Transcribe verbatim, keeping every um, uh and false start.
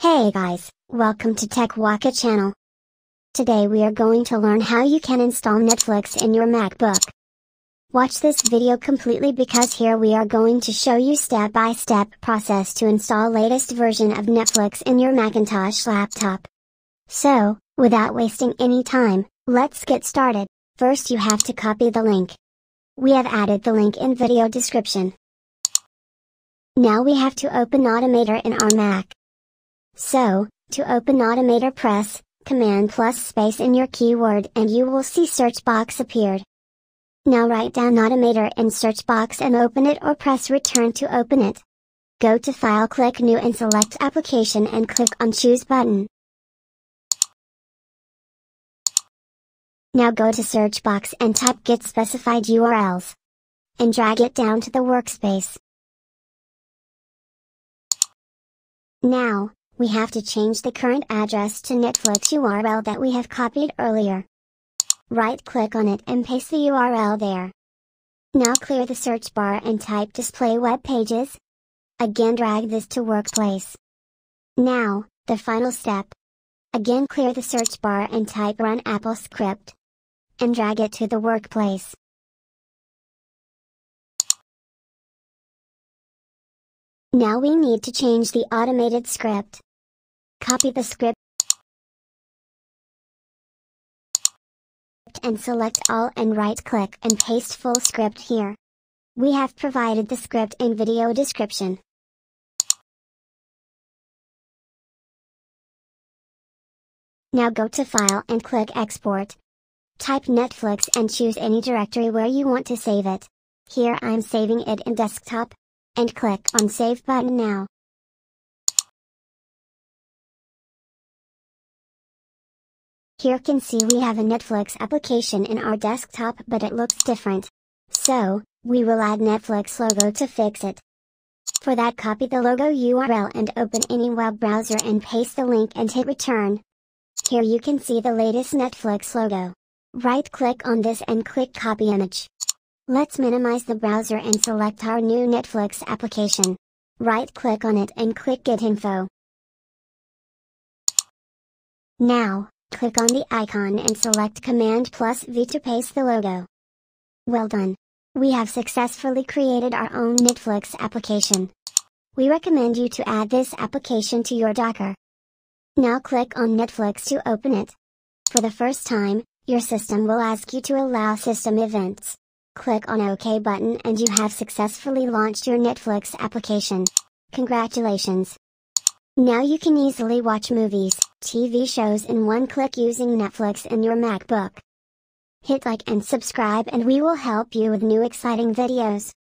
Hey guys, welcome to Tech Waka channel. Today we are going to learn how you can install Netflix in your MacBook. Watch this video completely because here we are going to show you step-by-step process to install latest version of Netflix in your Macintosh laptop. So, without wasting any time, let's get started. First you have to copy the link. We have added the link in video description. Now we have to open Automator in our Mac. So, to open Automator press, Command plus space in your keyboard and you will see search box appeared. Now write down Automator in search box and open it or press return to open it. Go to File, click New and select Application and click on Choose button. Now go to search box and type get specified U R Ls. And drag it down to the workspace. Now, we have to change the current address to Netflix U R L that we have copied earlier. Right-click on it and paste the U R L there. Now clear the search bar and type Display Web Pages. Again drag this to Workplace. Now, the final step. Again clear the search bar and type Run Apple Script. And drag it to the Workplace. Now we need to change the automated script. Copy the script and select all and right-click and paste full script here. We have provided the script in video description. Now go to File and click Export. Type Netflix and choose any directory where you want to save it. Here I'm saving it in desktop. And click on Save button now. Here can see we have a Netflix application in our desktop but it looks different. So, we will add Netflix logo to fix it. For that copy the logo U R L and open any web browser and paste the link and hit return. Here you can see the latest Netflix logo. Right click on this and click Copy Image. Let's minimize the browser and select our new Netflix application. Right-click on it and click Get Info. Now, click on the icon and select Command plus V to paste the logo. Well done! We have successfully created our own Netflix application. We recommend you to add this application to your Docker. Now click on Netflix to open it. For the first time, your system will ask you to allow system events. Click on OK button and you have successfully launched your Netflix application. Congratulations! Now you can easily watch movies, T V shows in one click using Netflix in your MacBook. Hit like and subscribe and we will help you with new exciting videos.